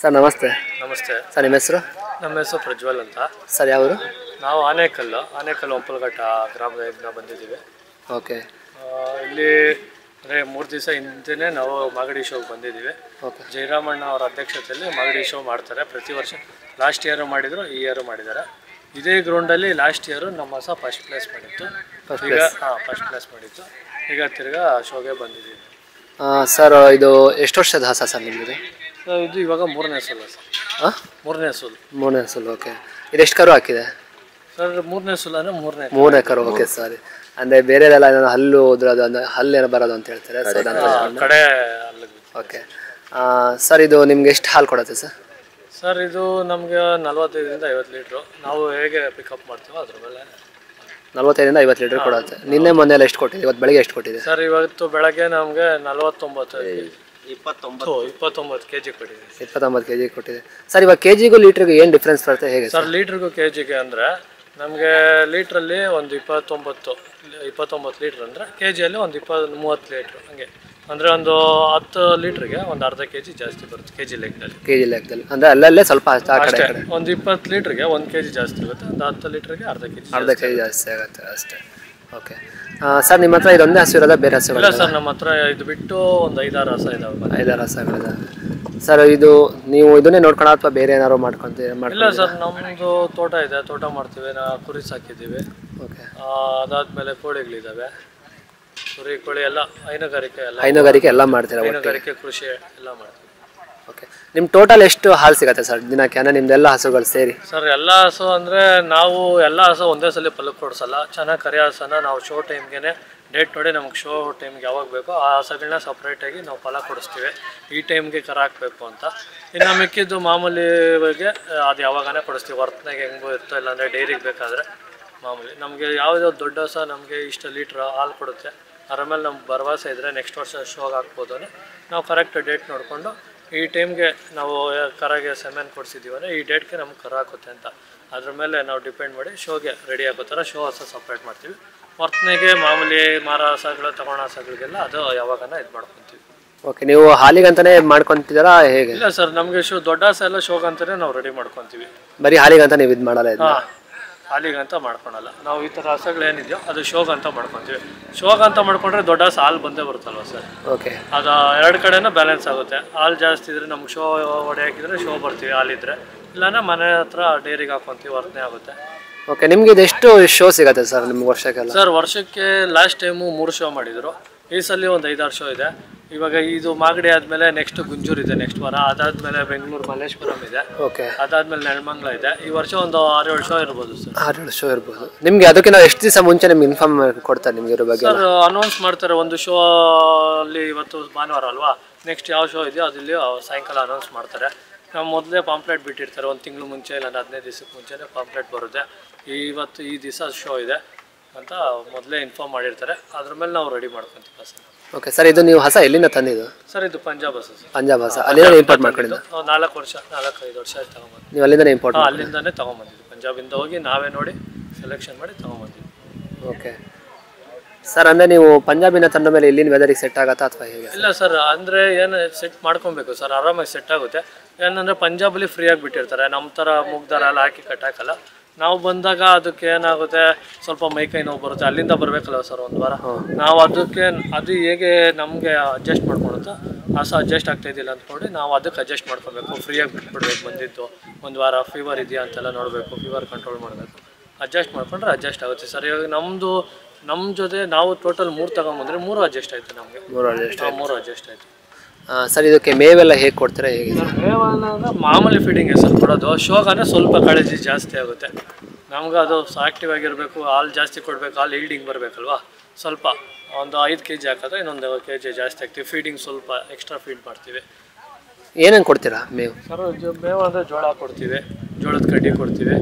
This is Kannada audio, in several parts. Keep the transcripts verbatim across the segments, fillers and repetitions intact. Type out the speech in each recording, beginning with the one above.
ಸರ್ ನಮಸ್ತೆ. ನಮಸ್ತೆ ಸರ್ ನಿಮ್ಮ ಹೆಸರು? ನಮ್ಮ ಹೆಸರು ಪ್ರಜ್ವಲ್ ಅಂತ. ಸರ್ ಯಾವರು? ನಾವು ಆನೇಕಲ್ಲು ಆನೇಕಲ್ಲು ಒಂಪಲಘಟ್ಟ ಗ್ರಾಮದಿಂದ ಬಂದಿದ್ದೀವಿ. ಓಕೆ. ಇಲ್ಲಿ ಅಂದರೆ ಮೂರು ದಿವಸ ಹಿಂದೆ ನಾವು ಮಾಗಡಿ ಶೋಗೆ ಬಂದಿದ್ದೀವಿ. ಓಕೆ. ಜಯರಾಮಣ್ಣ ಅವರ ಅಧ್ಯಕ್ಷತೆಯಲ್ಲಿ ಮಾಗಡಿ ಶೋ ಮಾಡ್ತಾರೆ ಪ್ರತಿ ವರ್ಷ. ಲಾಸ್ಟ್ ಇಯರು ಮಾಡಿದರು, ಈ ಇಯರು ಮಾಡಿದ್ದಾರೆ. ಇದೇ ಗ್ರೌಂಡಲ್ಲಿ ಲಾಸ್ಟ್ ಇಯರು ನಮ್ಮ ಹೊಸ ಫಸ್ಟ್ ಪ್ಲೇಸ್ ಮಾಡಿತ್ತು. ಈಗ ಹಾಂ ಫಸ್ಟ್ ಪ್ಲೇಸ್ ಮಾಡಿತ್ತು. ಈಗ ತಿರ್ಗಾ ಶೋಗೆ ಬಂದಿದ್ದೀವಿ. ಸರ್ ಇದು ಎಷ್ಟು ವರ್ಷದ ಹಸ ಸರ್ ನಿಮ್ಮದು? ಇದು ಇವಾಗ ಮೂರನೇ ಸಲ ಸರ್. ಹಾಂ ಮೂರನೇ ಸೋಲು. ಮೂರನೇ ಸಲ. ಓಕೆ. ಇದು ಎಷ್ಟು ಕರು ಹಾಕಿದೆ ಸರ್? ಮೂರನೇ ಸಲ ಅಂದರೆ ಮೂರನೇ ಮೂರನೇ ಕರು. ಓಕೆ ಸರಿ. ಅಂದರೆ ಬೇರೆದೆಲ್ಲ ಏನೋ ಹಲ್ಲು ಉದ್ರೋದು ಅಂದರೆ ಹಲ್ಲೇನೋ ಬರೋದು ಅಂತ ಹೇಳ್ತಾರೆ. ಕಡೆ. ಓಕೆ ಸರ್, ಇದು ನಿಮ್ಗೆ ಎಷ್ಟು ಹಾಲು ಕೊಡುತ್ತೆ ಸರ್? ಸರ್ ಇದು ನಮಗೆ ನಲ್ವತ್ತೈದರಿಂದ ಐವತ್ತು ಲೀಟ್ರು. ನಾವು ಹೇಗೆ ಪಿಕಪ್ ಮಾಡ್ತೀವೋ ಅದ್ರ ಮೇಲೆ ನಲ್ವತ್ತೈದರಿಂದ ಐವತ್ತು ಲೀಟ್ರ್ ಕೊಡುತ್ತೆ. ನಿನ್ನೆ ಮೊನ್ನೆ ಎಲ್ಲ ಎಷ್ಟು ಕೊಟ್ಟಿದೆ? ಇವತ್ತು ಬೆಳಗ್ಗೆ ಎಷ್ಟು ಕೊಟ್ಟಿದೆ ಸರ್? ಇವತ್ತು ಬೆಳಗ್ಗೆ ನಮಗೆ ನಲ್ವತ್ತೊಂಬತ್ತು ಇಪ್ಪತ್ತೊಂಬತ್ತು ಇಪ್ಪತ್ತೊಂಬತ್ತು ಕೆ ಜಿ ಕೊಟ್ಟಿದೆ. ಇಪ್ಪತ್ತೊಂಬತ್ತು ಕೆ ಜಿ ಕೊಟ್ಟಿದೆ ಸರ್. ಇವಾಗ ಕೆ ಜಿಗೂ ಲೀಟ್ರಿಗೆ ಏನು ಡಿಫ್ರೆನ್ಸ್ ಬರುತ್ತೆ ಹೇಗೆ ಸರ್? ಲೀಟ್ರಿಗೂ ಕೆ ಜಿಗೆ ಅಂದರೆ ನಮಗೆ ಲೀಟ್ರಲ್ಲಿ ಒಂದು ಇಪ್ಪತ್ತೊಂಬತ್ತು ಇಪ್ಪತ್ತೊಂಬತ್ತು ಲೀಟ್ರ್ ಅಂದರೆ ಕೆ ಜಿಯಲ್ಲಿ ಒಂದು ಇಪ್ಪತ್ತು ಮೂವತ್ತು ಲೀಟ್ರ್ ಹಂಗೆ. ಅಂದರೆ ಒಂದು ಹತ್ತು ಲೀಟ್ರಿಗೆ ಒಂದು ಅರ್ಧ ಕೆ ಜಿ ಜಾಸ್ತಿ ಬರುತ್ತೆ ಕೆ ಜಿ ಲೆಕ್ಕದಲ್ಲಿ. ಕೆ ಜಿ ಲೆಕ್ಕದಲ್ಲಿ ಅಂದರೆ ಅಲ್ಲಲ್ಲೇ ಸ್ವಲ್ಪ ಅಷ್ಟೇ. ಒಂದು ಇಪ್ಪತ್ತು ಲೀಟ್ರಿಗೆ ಒಂದು ಕೆ ಜಿ ಜಾಸ್ತಿ ಆಗುತ್ತೆ, ಒಂದು ಹತ್ತು ಲೀಟ್ರಿಗೆ ಅರ್ಧ ಕೆ ಜಿ ಅರ್ಧ ಕೆ ಜಿ ಜಾಸ್ತಿ ಆಗುತ್ತೆ ಅಷ್ಟೇ. ಓಕೆ ಸರ್, ನಿಮ್ಮ ಹತ್ರ ಇದೊಂದೇ ಹಸು ಇರೋದಾ ಬೇರೆ ಹಸು? ಇಲ್ಲ ಸರ್, ನಮ್ಮ ಹತ್ರ ಇದು ಬಿಟ್ಟು ಒಂದು ಐದಾರು ಹಸ ಇದಾವೆ. ಐದಾರು ಹಸಗಳಿದಾವೆ ಸರ್. ಇದು ನೀವು ಇದನ್ನೇ ನೋಡ್ಕೊಳ ಅಥವಾ ಬೇರೆ ಏನಾದ್ರು ಮಾಡ್ಕೊಂತೀವಿ? ಇಲ್ಲ ಸರ್, ನಮ್ಮದು ತೋಟ ಇದೆ, ತೋಟ ಮಾಡ್ತೀವಿ. ನಾವು ಕುರಿ ಸಾಕಿದ್ದೀವಿ. ಓಕೆ. ಅದಾದಮೇಲೆ ಕೋಳಿಗಳಿದ್ದಾವೆ, ಕುರಿ ಕೋಳಿ ಎಲ್ಲ ಹೈನುಗಾರಿಕೆ ಎಲ್ಲ ಹೈನುಗಾರಿಕೆ ಎಲ್ಲ ಮಾಡ್ತೀರಾ? ಹೈನುಗಾರಿಕೆ ಕೃಷಿ ಎಲ್ಲ ಮಾಡ್ತೀವಿ. ಓಕೆ. ನಿಮ್ಮ ಟೋಟಲ್ ಎಷ್ಟು ಹಾಲು ಸಿಗುತ್ತೆ ಸರ್ ದಿನಕ್ಕೆ? ಅಂದರೆ ನಿಮ್ದೆಲ್ಲ ಹಸುಗಳು ಸೇರಿ ಸರ್ ಎಲ್ಲ ಹಸು ಅಂದರೆ ನಾವು ಎಲ್ಲ ಹಸು ಒಂದೇ ಸಲ ಪಲ್ಲಕ್ಕೆ ಕೊಡಿಸಲ್ಲ. ಚೆನ್ನಾಗಿ ಕರಿ ಹಸನ ನಾವು ಶೋ ಟೈಮ್ಗೆ ಡೇಟ್ ನೋಡಿ ನಮ್ಗೆ ಶೋ ಟೈಮ್ಗೆ ಯಾವಾಗ ಬೇಕೋ ಆ ಹಸುಗಳನ್ನ ಸಪ್ರೇಟಾಗಿ ನಾವು ಫಲ ಕೊಡಿಸ್ತೀವಿ. ಈ ಟೈಮ್ಗೆ ಕರ ಹಾಕಬೇಕು ಅಂತ. ಇನ್ನು ಮಿಕ್ಕಿದ್ದು ಮಾಮೂಲಿ ಬಗ್ಗೆ ಅದು ಯಾವಾಗನೇ ಕೊಡಿಸ್ತೀವಿ. ವರ್ತನೆಗೆ ಹೆಂಗೂ ಇರ್ತೋ, ಇಲ್ಲಾಂದರೆ ಡೈರಿಗೆ ಬೇಕಾದರೆ ಮಾಮೂಲಿ. ನಮಗೆ ಯಾವುದೋ ದೊಡ್ಡ ಹಸ ನಮಗೆ ಇಷ್ಟು ಲೀಟ್ರ್ ಹಾಲು ಕೊಡುತ್ತೆ, ಅದ್ರ ಮೇಲೆ ನಮ್ಗೆ ಭರವಸೆ ಇದ್ದರೆ ನೆಕ್ಸ್ಟ್ ವರ್ಷ ಶೋಗೆ ಹಾಕ್ಬೋದು. ನಾವು ಕರೆಕ್ಟ್ ಡೇಟ್ ನೋಡಿಕೊಂಡು ಈ ಟೈಮ್ಗೆ ನಾವು ಕರಾಗೆ ಸೆಮೆನ್ ಕೊಡಿಸಿದ್ದೀವಂದರೆ ಈ ಡೇಟ್ಗೆ ನಮ್ಗೆ ಕರ ಹಾಕುತ್ತೆ ಅಂತ ಅದ್ರ ಮೇಲೆ ನಾವು ಡಿಪೆಂಡ್ ಮಾಡಿ ಶೋಗೆ ರೆಡಿ ಆಗೋ ಥರ ಶೋ ಹಸ ಸಪ್ರೇಟ್ ಮಾಡ್ತೀವಿ. ವರ್ತನೆಗೆ ಮಾಮೂಲಿ ಮಾರ ಹಸಗಳು ತಗೊಳ್ಳೋ ಹಸಗಳಿಗೆಲ್ಲ ಅದು ಯಾವಾಗನ ಇದು ಮಾಡ್ಕೊತೀವಿ. ಓಕೆ. ನೀವು ಹಾಲಿಗಂತಾನೆ ಮಾಡ್ಕೊತಿದ್ದೀರಾ ಹೇಗೆ? ಇಲ್ಲ ಸರ್, ನಮಗೆ ಶೋ ದೊಡ್ಡ ಹಸ ಎಲ್ಲ ಶೋಗಂತಾನೆ ನಾವು ರೆಡಿ ಮಾಡ್ಕೊತೀವಿ. ಬರೀ ಹಾಲಿಗಂತ ನೀವು ಇದು ಮಾಡಲ್ಲ? ಹಾಂ, ಹಾಲಿಗಂತ ಮಾಡ್ಕೊಳಲ್ಲ ನಾವು. ಈ ಥರ ಹಸಗಳೇನಿದೆಯೋ ಅದು ಶೋಗಂತ ಮಾಡ್ಕೊತೀವಿ. ಶೋಗಂತ ಮಾಡ್ಕೊಂಡ್ರೆ ದೊಡ್ಡ ಹಸ ಹಾಲು ಬಂದೇ ಬರುತ್ತಲ್ವ ಸರ್? ಓಕೆ. ಅದು ಎರಡು ಕಡೆನೂ ಬ್ಯಾಲೆನ್ಸ್ ಆಗುತ್ತೆ. ಹಾಲು ಜಾಸ್ತಿ ಇದ್ರೆ ನಮ್ಗೆ ಶೋ ಹೊಡೆ ಹಾಕಿದರೆ ಶೋ ಬರ್ತೀವಿ, ಹಾಲಿದ್ರೆ. ಇಲ್ಲಾಂದರೆ ಮನೆ ಹತ್ರ ಡೈರಿಗೆ ಹಾಕ್ಕೊತೀವಿ, ವರ್ತನೆ ಆಗುತ್ತೆ. ಓಕೆ. ನಿಮ್ಗೆ ಇದು ಎಷ್ಟು ಶೋ ಸಿಗುತ್ತೆ ಸರ್ ನಿಮ್ಗೆ ವರ್ಷಕ್ಕೆಲ್ಲ? ಸರ್ ವರ್ಷಕ್ಕೆ ಲಾಸ್ಟ್ ಟೈಮು ಮೂರು ಶೋ ಮಾಡಿದರು. ಈ ಸಲ ಒಂದು ಐದಾರು ಶೋ ಇದೆ. ಇವಾಗ ಇದು ಮಾಗಡಿ ಆದಮೇಲೆ ನೆಕ್ಸ್ಟ್ ಗುಂಜೂರು ಇದೆ ನೆಕ್ಸ್ಟ್ ವಾರ. ಅದಾದಮೇಲೆ ಬೆಂಗಳೂರು ಮಲ್ಲೇಶ್ವರಂ ಇದೆ. ಓಕೆ. ಅದಾದಮೇಲೆ ನೆಲಮಂಗಲ ಇದೆ. ಈ ವರ್ಷ ಒಂದು ಆರೇಳು ಶೋ ಇರ್ಬೋದು ಸರ್. ಆರೇಳು ಶೋ ಇರ್ಬೋದು. ನಿಮಗೆ ಅದಕ್ಕೆ ನಾವು ಎಷ್ಟು ದಿವಸ ಮುಂಚೆ ನಿಮ್ಗೆ ಇನ್ಫಾರ್ಮ್ ಕೊಡ್ತಾರೆ ನಿಮ್ಗೆ ಇರೋ ಬಗ್ಗೆ? ಸರ್ ಅನೌನ್ಸ್ ಮಾಡ್ತಾರೆ. ಒಂದು ಶೋ ಅಲ್ಲಿ ಇವತ್ತು ಭಾನುವಾರ ಅಲ್ವಾ, ನೆಕ್ಸ್ಟ್ ಯಾವ ಶೋ ಇದೆಯೋ ಅದಿಲ್ಲಿ ಸಾಯಂಕಾಲ ಅನೌನ್ಸ್ ಮಾಡ್ತಾರೆ. ನಾವು ಮೊದಲೇ ಪಾಂಪ್ಲೆಟ್ ಬಿಟ್ಟಿರ್ತಾರೆ ಒಂದು ತಿಂಗಳು ಮುಂಚೆ, ಇಲ್ಲ ಹದಿನೈದು ದಿವಸಕ್ಕೆ ಮುಂಚೆನೇ ಪಾಂಪ್ಲೆಟ್ ಬರುತ್ತೆ. ಇವತ್ತು ಈ ದಿವಸ ಶೋ ಇದೆ ಅಂತ ಮೊದಲೇ ಇನ್ಫಾರ್ಮ್ ಮಾಡಿರ್ತಾರೆ. ಅದ್ರ ಮೇಲೆ ನಾವು ರೆಡಿ ಮಾಡ್ಕೊತೀವಿ ಹಸ. ಓಕೆ ಸರ್, ಇದು ನೀವು ಹಸ ಎಲ್ಲಿಂದ ತಂದಿದ್ದು? ಸರ್ ಇದು ಪಂಜಾಬ್ ಹಸ. ಪಂಜಾಬ್ ಹಸ. ಅಲ್ಲಿಂದ ಇಂಪೋರ್ಟ್ ಮಾಡ್ಕೊಂಡಿದ್ದು? ನಾಲ್ಕು ವರ್ಷ ನಾಲ್ಕೈದು ವರ್ಷ ಆಯ್ತು ತಗೊಂಬಂದು. ನೀವು ಅಲ್ಲಿಂದನೇ ಇಂಪೋರ್ಟ್? ಹಾಂ, ಅಲ್ಲಿಂದನೇ ತೊಗೊಂಬಂದಿದ್ದು. ಪಂಜಾಬಿಂದ ಹೋಗಿ ನಾವೇ ನೋಡಿ ಸೆಲೆಕ್ಷನ್ ಮಾಡಿ ತೊಗೊಂಬಂದಿದ್ದು. Okay sir. ಅಂದರೆ ನೀವು ಪಂಜಾಬಿನ ತಂದ ಮೇಲೆ ಇಲ್ಲಿನ ವೆದರಿಗೆ ಸೆಟ್ ಆಗುತ್ತಾ ಅಥವಾ ಹೇಗೆ? ಇಲ್ಲ ಸರ್, ಅಂದರೆ ಏನು ಸೆಟ್ ಮಾಡ್ಕೊಬೇಕು ಸರ್, ಆರಾಮಾಗಿ ಸೆಟ್ ಆಗುತ್ತೆ. ಏನಂದರೆ ಪಂಜಾಬಲ್ಲಿ ಫ್ರೀಯಾಗಿ ಬಿಟ್ಟಿರ್ತಾರೆ. ನಮ್ಮ ಥರ ಮೂಗ್ದಾರ ಎಲ್ಲ ಹಾಕಿ ಕಟ್ಟಾಕಲ್ಲ. ನಾವು ಬಂದಾಗ ಅದಕ್ಕೆ ಏನಾಗುತ್ತೆ, ಸ್ವಲ್ಪ ಮೈಕೈ ನೋವು ಬರುತ್ತೆ. ಅಲ್ಲಿಂದ ಬರಬೇಕಲ್ಲ ಸರ್ ಒಂದು ವಾರ. ನಾವು ಅದಕ್ಕೆ ಅದು ಹೇಗೆ ನಮಗೆ ಅಡ್ಜಸ್ಟ್ ಮಾಡ್ಕೊಳುತ್ತೋ ಹಸ ಅಡ್ಜಸ್ಟ್ ಆಗ್ತಾಯಿದ್ದಿಲ್ಲ ಅಂದ್ಕೊಂಡು ನಾವು ಅದಕ್ಕೆ ಅಡ್ಜಸ್ಟ್ ಮಾಡ್ಕೊಬೇಕು. ಫ್ರೀಯಾಗಿ ಬಿಟ್ಬಿಡ್ಬೇಕು. ಬಂದಿದ್ದು ಒಂದು ವಾರ ಫೀವರ್ ಇದೆಯಾ ಅಂತೆಲ್ಲ ನೋಡಬೇಕು, ಫೀವರ್ ಕಂಟ್ರೋಲ್ ಮಾಡಬೇಕು. ಅಡ್ಜಸ್ಟ್ ಮಾಡ್ಕೊಂಡ್ರೆ ಅಡ್ಜಸ್ಟ್ ಆಗುತ್ತೆ ಸರ್. ಇವಾಗ ನಮ್ಮದು ನಮ್ಮ ಜೊತೆ ನಾವು ಟೋಟಲ್ ಮೂರು ತಗೊಂಬಂದರೆ ಮೂರು ಅಡ್ಜಸ್ಟ್ ಆಯಿತು ನಮಗೆ. ಮೂರು ಅಡ್ಜಸ್ಟ್ ಮೂರು ಅಡ್ಜಸ್ಟ್ ಆಯಿತು ಸರ್. ಇದಕ್ಕೆ ಮೇವೆಲ್ಲ ಹೇಗೆ ಕೊಡ್ತೀರಾ ಹೇಗೆ? ಮೇವೆಲ್ಲ ಅಂದರೆ ಮಾಮೂಲಿ ಫೀಡಿಂಗ್ಗೆ ಸರ್ ಕೊಡೋದು. ಶೋಗನೇ ಸ್ವಲ್ಪ ಕಾಳಜಿ ಜಾಸ್ತಿ ಆಗುತ್ತೆ ನಮ್ಗೆ. ಅದು ಆ್ಯಕ್ಟಿವ್ ಆಗಿರಬೇಕು, ಹಾಲು ಜಾಸ್ತಿ ಕೊಡಬೇಕು, ಹಾಲು ಈಲ್ಡಿಂಗ್ ಬರಬೇಕಲ್ವಾ. ಸ್ವಲ್ಪ ಒಂದು ಐದು ಕೆ ಜಿ ಹಾಕಿದ್ರೆ ಇನ್ನೊಂದು ಕೆ ಜಿ ಜಾಸ್ತಿ ಆಗ್ತೀವಿ. ಫೀಡಿಂಗ್ ಸ್ವಲ್ಪ ಎಕ್ಸ್ಟ್ರಾ ಫೀಡ್ ಮಾಡ್ತೀವಿ. ಏನೇನು ಕೊಡ್ತೀರಾ ಮೇವು? ಸರ್ ಮೇವು ಅಂದರೆ ಜೋಳ ಕೊಡ್ತೀವಿ, ಜೋಳದ ಕಡ್ಡಿ ಕೊಡ್ತೀವಿ,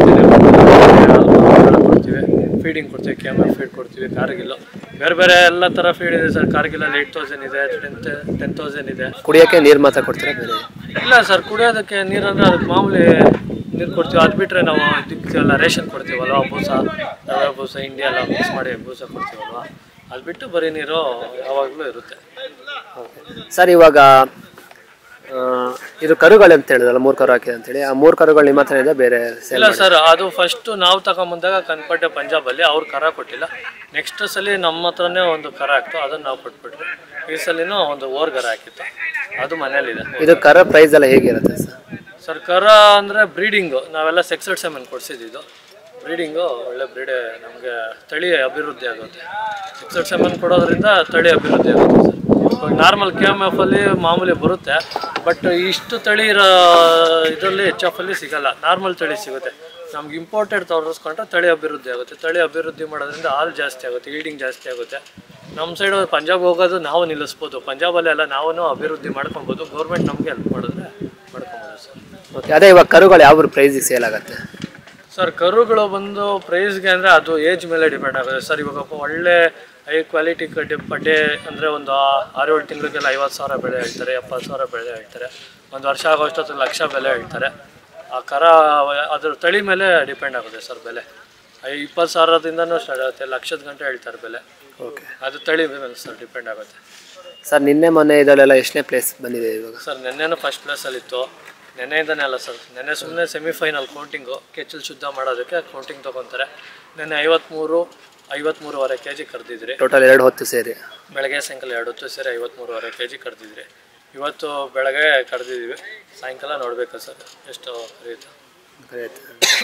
ಕೊಡ್ತೀವಿ, ಫೀಡಿಂಗ್ ಕೊಡ್ತೀವಿ, ಕ್ಯಾಮಲ್ ಫೀಡ್ ಕೊಡ್ತೀವಿ, ಕಾರ್ಗಿಲ್ಲು, ಬೇರೆ ಬೇರೆ ಎಲ್ಲ ಥರ ಫೀಡ್ ಇದೆ ಸರ್. ಕಾರ್ಗಿಲಲ್ಲಿ ಏಯ್ಟ್ ತೌಸಂಡ್ ಇದೆ, ಟೆನ್ ಟೆನ್ ತೌಸಂಡ್ ಇದೆ. ಕುಡಿಯೋಕ್ಕೆ ನೀರು ಮಾತ್ರ ಕೊಡ್ತೀರಾ ಬೇರೆ? ಇಲ್ಲ ಸರ್, ಕುಡಿಯೋದಕ್ಕೆ ನೀರಂದರೆ ಅದಕ್ಕೆ ಮಾಮೂಲಿ ನೀರು ಕೊಡ್ತೀವಿ. ಅದು ಬಿಟ್ಟರೆ ನಾವು ಇದಕ್ಕೆಲ್ಲ ರೇಷನ್ ಕೊಡ್ತೀವಲ್ವ, ಬೂಸ, ರವೆ ಬೂಸ, ಇಂಡಿಯಾ ಎಲ್ಲ ಮಿಕ್ಸ್ ಮಾಡಿ ಬೂಸ ಕೊಡ್ತೀವಲ್ವ. ಅದು ಬಿಟ್ಟು ಬರೀ ನೀರು ಯಾವಾಗಲೂ ಇರುತ್ತೆ ಸರ್. ಇವಾಗ ಇದು ಕರುಗಳು ಅಂತ ಹೇಳಿದಲ್ಲ, ಮೂರು ಕರು ಹಾಕಿದೆ ಅಂತೇಳಿ, ಆ ಮೂರು ಕರುಗಳು ನಿಮ್ಮ ಹತ್ರ ಇದೆ ಬೇರೆ ಸೇಲ್ ಇಲ್ಲ ಸರ್, ಅದು ಫಸ್ಟು ನಾವು ತಗೊಂಬಂದಾಗ ಕನ್ಪಟ್ಟೆ ಪಂಜಾಬಲ್ಲಿ ಅವ್ರು ಕರ ಕೊಟ್ಟಿಲ್ಲ. ನೆಕ್ಸ್ಟ್ ಸಲ ನಮ್ಮ ಹತ್ರನೇ ಒಂದು ಕರ ಹಾಕ್ತು, ಅದನ್ನು ನಾವು ಕೊಟ್ಬಿಟ್ವಿ. ಈ ಸಲಿನೂ ಒಂದು ಓರ್ ಕರ ಹಾಕಿತ್ತು, ಅದು ಮನೇಲಿದೆ. ಇದು ಕರ ಪ್ರೈಸ್ ಎಲ್ಲ ಹೇಗಿರುತ್ತೆ ಸರ್? ಸರ್ ಕರ ಅಂದರೆ ಬ್ರೀಡಿಂಗು ನಾವೆಲ್ಲ ಸೆಕ್ಸೆಡ್ ಸೆಮೆನ್ ಕೊಡಿಸಿದ್ದು. ಬ್ರೀಡಿಂಗು ಒಳ್ಳೆ ಬ್ರೀಡೆ, ನಮಗೆ ತಳಿ ಅಭಿವೃದ್ಧಿ ಆಗುತ್ತೆ. ಸೆಕ್ಸೆಡ್ ಸೆಮೆನ್ ಕೊಡೋದ್ರಿಂದ ತಳಿ ಅಭಿವೃದ್ಧಿ ಆಗುತ್ತೆ ಸರ್. ಇವಾಗ ನಾರ್ಮಲ್ ಕೆ ಎಮ್ ಎಫ್ ಅಲ್ಲಿ ಮಾಮೂಲಿ ಬರುತ್ತೆ, ಬಟ್ ಇಷ್ಟು ತಳಿ ಇರೋ ಇದರಲ್ಲಿ ಎಚ್ ಎಫ್ ಅಲ್ಲಿ ಸಿಗಲ್ಲ, ನಾರ್ಮಲ್ ತಳಿ ಸಿಗುತ್ತೆ. ನಮ್ಗೆ ಇಂಪೋರ್ಟೆಡ್ ತೋರಿಸ್ಕೊಂಡ್ರೆ ತಳಿ ಅಭಿವೃದ್ಧಿ ಆಗುತ್ತೆ. ತಳಿ ಅಭಿವೃದ್ಧಿ ಮಾಡೋದ್ರಿಂದ ಹಾಲು ಜಾಸ್ತಿ ಆಗುತ್ತೆ, ಈಲ್ಡಿಂಗ್ ಜಾಸ್ತಿ ಆಗುತ್ತೆ. ನಮ್ಮ ಸೈಡು ಪಂಜಾಬ್ ಹೋಗೋದು ನಾವು ನಿಲ್ಲಿಸ್ಬೋದು, ಪಂಜಾಬಲ್ಲೆಲ್ಲ ನಾವು ಅಭಿವೃದ್ಧಿ ಮಾಡ್ಕೊಬೋದು. ಗೌರ್ಮೆಂಟ್ ನಮಗೆ ಹೆಲ್ಪ್ ಮಾಡಿದ್ರೆ ಮಾಡ್ಕೊಬೋದು ಸರ್. ಓಕೆ, ಅದೇ ಇವಾಗ ಕರುಗಳು ಯಾವ ಪ್ರೈಸಿಗೆ ಸೇಲ್ ಆಗುತ್ತೆ ಸರ್? ಕರುಗಳು ಬಂದು ಪ್ರೈಸ್ಗೆ ಅಂದರೆ ಅದು ಏಜ್ ಮೇಲೆ ಡಿಪೆಂಡ್ ಆಗುತ್ತೆ ಸರ್. ಇವಾಗ ಒಳ್ಳೆ ಹೈ ಕ್ವಾಲಿಟಿ ಕಡ್ಡಿ ಪಡ್ಡೆ ಅಂದರೆ ಒಂದು ಆರೇಳು ತಿಂಗಳಿಗೆಲ್ಲ ಐವತ್ತು ಸಾವಿರ ಬೆಲೆ ಹೇಳ್ತಾರೆ, ಎಪ್ಪತ್ತು ಸಾವಿರ ಬೆಲೆ ಹೇಳ್ತಾರೆ. ಒಂದು ವರ್ಷ ಆಗೋಷ್ಟೊತ್ತು ಲಕ್ಷ ಬೆಲೆ ಹೇಳ್ತಾರೆ. ಆ ಕರ ಅದ್ರ ತಳಿ ಮೇಲೆ ಡಿಪೆಂಡ್ ಆಗುತ್ತೆ ಸರ್ ಬೆಲೆ. ಇಪ್ಪತ್ತು ಸಾವಿರದಿಂದನೂ ಸ್ಟಾರ್ಟ್ ಆಗುತ್ತೆ, ಲಕ್ಷದ ಗಂಟೆ ಹೇಳ್ತಾರೆ ಬೆಲೆ. ಓಕೆ, ಅದು ತಳಿ ಮೇಲೆ ಸರ್ ಡಿಪೆಂಡ್ ಆಗುತ್ತೆ ಸರ್. ನಿನ್ನೆ ಮೊನ್ನೆ ಇದರಲ್ಲೆಲ್ಲ ಎಷ್ಟನೇ ಪ್ಲೇಸ್ ಬಂದಿದೆ ಇವಾಗ? Sir ನೆನ್ನೆನೂ first ಪ್ಲೇಸಲ್ಲಿತ್ತು. ನೆನ್ನೆಯಿಂದನೇ ಅಲ್ಲ ಸರ್, ನೆನ್ನೆ ಸುಮ್ಮನೆ ಸೆಮಿಫೈನಲ್ ಕೌಂಟಿಂಗು, ಕೆಚ್ಚಲು ಶುದ್ಧ ಮಾಡೋದಕ್ಕೆ ಕೌಂಟಿಂಗ್ ತೊಗೊತಾರೆ. ನೆನ್ನೆ ಐವತ್ತ್ಮೂರು ಐವತ್ತ್ಮೂರುವರೆ ಕೆ ಜಿ ಕರೆದಿದ್ರಿ. ಟೋಟಲ್ ಎರಡು ಹೊತ್ತು ಸೇರಿ ಬೆಳಗ್ಗೆ ಸಾಯಂಕಾಲ ಎರಡು ಹೊತ್ತು ಸೇರಿ ಐವತ್ತ್ಮೂರುವರೆ ಕೆ ಜಿ ಕರೆದಿದ್ರಿ. ಇವತ್ತು ಬೆಳಗ್ಗೆ ಕರೆದಿದ್ದೀವಿ, ಸಾಯಂಕಾಲ ನೋಡಬೇಕು ಸರ್ ಎಷ್ಟು ಕರೆಯುತ್ತೆ.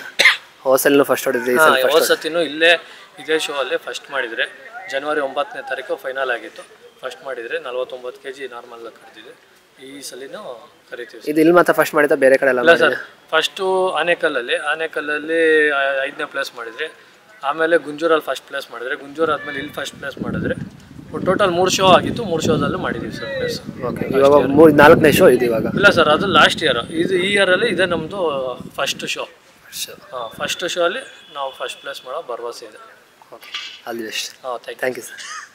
ಹೋಸಲ್ನು ಫಸ್ಟ್ ಹೊಡಿದ್ರಿ? ಹೋದ ಸತಿನೂ ಇಲ್ಲೇ ಇದೇ ಶೋ ಅಲ್ಲೇ ಫಸ್ಟ್ ಮಾಡಿದರೆ. ಜನವರಿ ಒಂಬತ್ತನೇ ತಾರೀಕು ಫೈನಲ್ ಆಗಿತ್ತು, ಫಸ್ಟ್ ಮಾಡಿದರೆ ನಲ್ವತ್ತೊಂಬತ್ತು ಕೆ ಜಿ ನಾರ್ಮಲ್ ಕರೆದಿದ್ವಿ. ಈ ಸಲಿನೂ ಕರಿತೀವಿ. ಇದು ಇಲ್ಲಿ ಮಾತ್ರ ಫಸ್ಟ್ ಮಾಡಿದ್ದ, ಬೇರೆ ಕಡೆ ಇಲ್ಲ ಸರ್? ಫಸ್ಟು ಆನೇಕಲ್ಲಲ್ಲಿ ಆನೇಕಲ್ಲಲ್ಲಿ ಐದನೇ ಪ್ಲೇಸ್ ಮಾಡಿದ್ರಿ. ಆಮೇಲೆ ಗುಂಜೂರಲ್ಲಿ ಫಸ್ಟ್ ಪ್ಲೇಸ್ ಮಾಡಿದ್ರೆ, ಗುಂಜೂರು ಆದಮೇಲೆ ಇಲ್ಲಿ ಫಸ್ಟ್ ಪ್ಲೇಸ್ ಮಾಡಿದ್ರೆ. ಟೋಟಲ್ ಮೂರು ಶೋ ಆಗಿತ್ತು, ಮೂರು ಶೋದಲ್ಲೂ ಮಾಡಿದ್ದೀವಿ ಸರ್ ಪ್ಲೇಸ್. ಓಕೆ, ಇವಾಗ ಮೂರು ನಾಲ್ಕನೇ ಶೋ ಇದು ಇವಾಗ? ಇಲ್ಲ ಸರ್, ಅದು ಲಾಸ್ಟ್ ಇಯರ್. ಇದು ಈ ಇಯರಲ್ಲಿ ಇದೆ ನಮ್ಮದು ಫಸ್ಟ್ ಶೋ. ಹಾಂ, ಫಸ್ಟ್ ಶೋ ಅಲ್ಲಿ ನಾವು ಫಸ್ಟ್ ಪ್ಲೇಸ್ ಮಾಡೋ ಭರವಸೆ ಇದೆ. Okay, all the best. ಹಾಂ, thank you thank you sir.